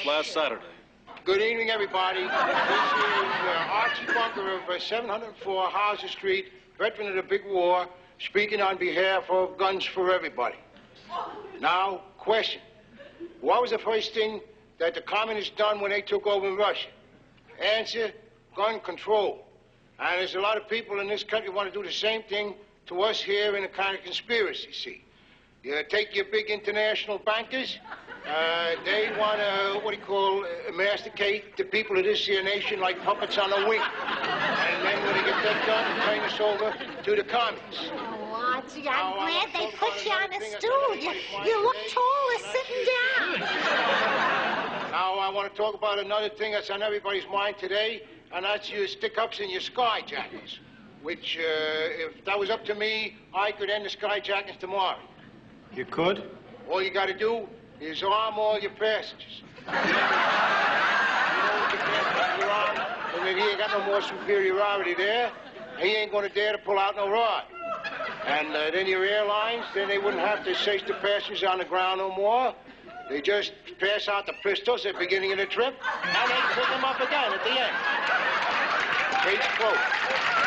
announced last Saturday. Good evening, everybody. This is Archie Bunker of 704 Hauser Street, veteran of the big war, speaking on behalf of Guns for Everybody. Now, question. What was the first thing that the communists done when they took over in Russia? Answer, gun control. And there's a lot of people in this country who want to do the same thing to us here in a kind of conspiracy, see. You take your big international bankers, they want to, masticate the people of this here nation like puppets on a wing. And then when they get that done, turn us over to the communists. Oh, Archie, I'm glad they put you on a stool. You look taller sitting down. Now, I want to talk about another thing that's on everybody's mind today, and that's your stick-ups and your skyjackers, which, if that was up to me, I could end the skyjackers tomorrow. You could? All you got to do is arm all your passengers. You know what you can't put your arm, and then he ain't got no more superiority there. He ain't going to dare to pull out no rod. And then your airlines, then they wouldn't have to search the passengers on the ground no more. They just pass out the pistols at the beginning of the trip, and they pick them up again at the end. Case closed.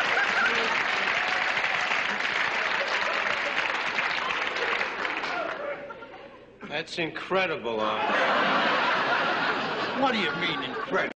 That's incredible, What do you mean, incredible?